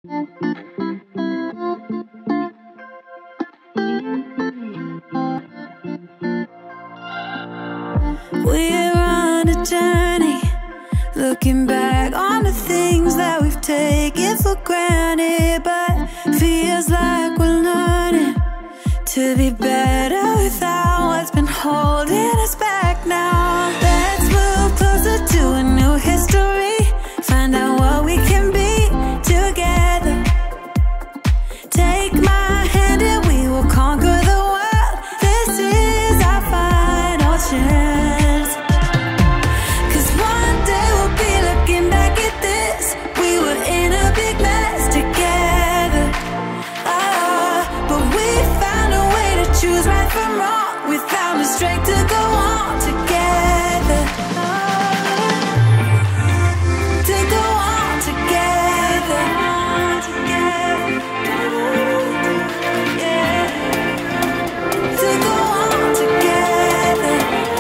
We're on a journey, looking back on the things that we've taken for granted, but feels like we're learning to be better without what's been holding us back now. Let's move closer to a new history, find out what we can be together. Take my hand and we will conquer the world. This is our final chance. 'Cause one day we'll be looking back at this. We were in a big mess together, but we found a way to choose right from wrong. We found the strength to go on together, to go on together, yeah, to go on together.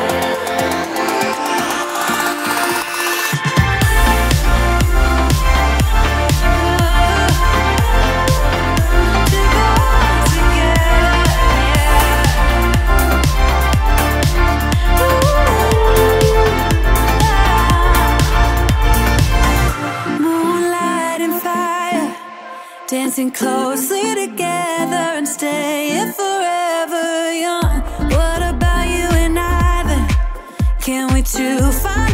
Moonlight and fire, dancing closely together and staying forever young. What about you and I then? Can we two find